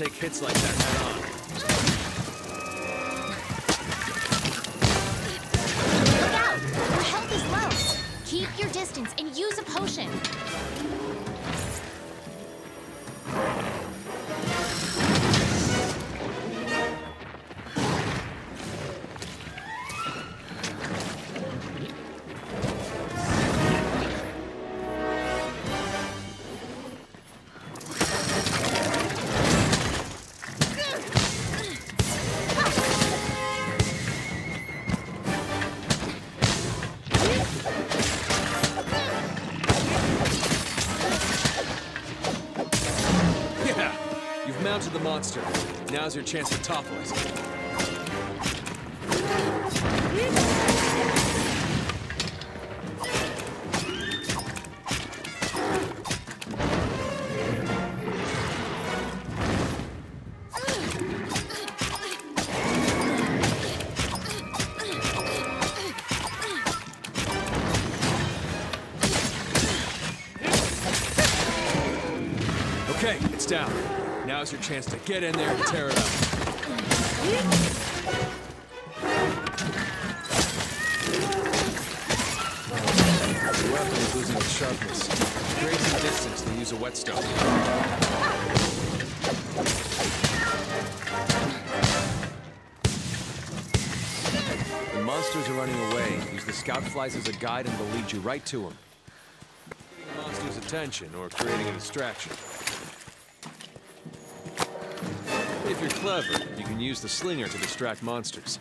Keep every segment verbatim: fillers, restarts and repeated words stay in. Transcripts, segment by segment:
take hits like that head on. Look out! Your health is low. Keep your distance and use a potion. To the monster. Now's your chance to topple it. Okay, it's down. Now's your chance to get in there and tear it up. The weapon is losing its sharpness. Grazing distance, they use a whetstone. The monsters are running away. Use the scout flies as a guide and they'll lead you right to them. Getting the monster's attention or creating a distraction. If you're clever, you can use the slinger to distract monsters.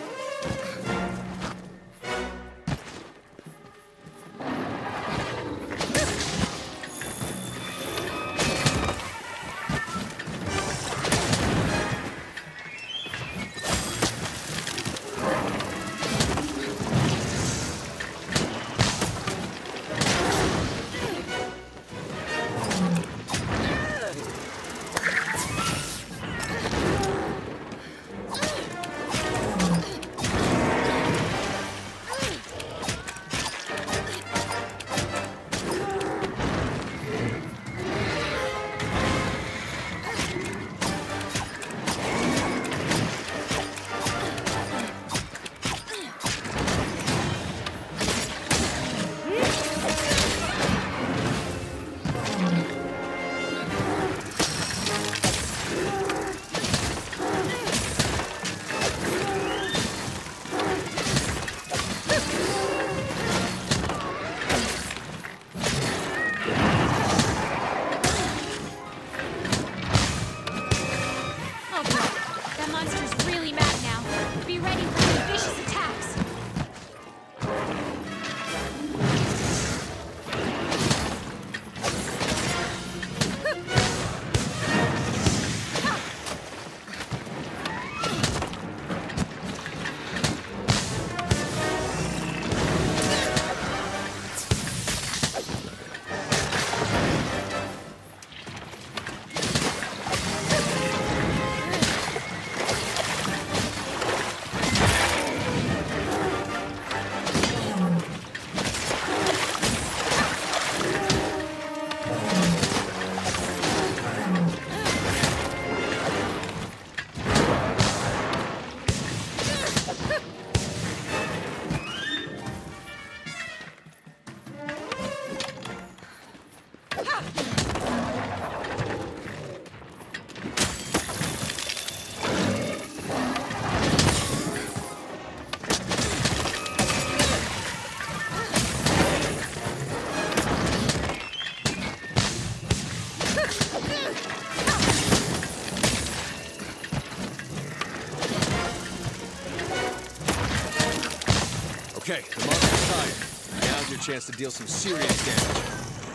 Okay, the monster's tired. Now's your chance to deal some serious damage.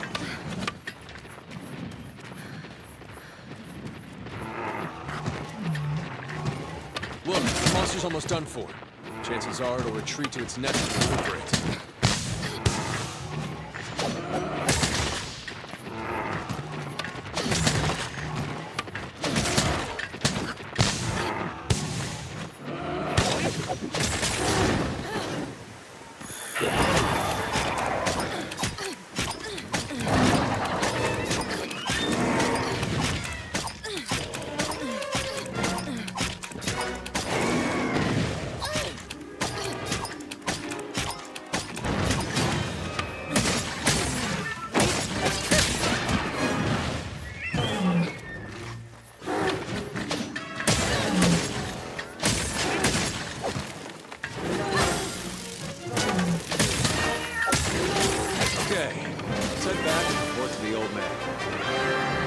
Look, the monster's almost done for. Chances are it'll retreat to its nest and recuperate. back and report to the old man.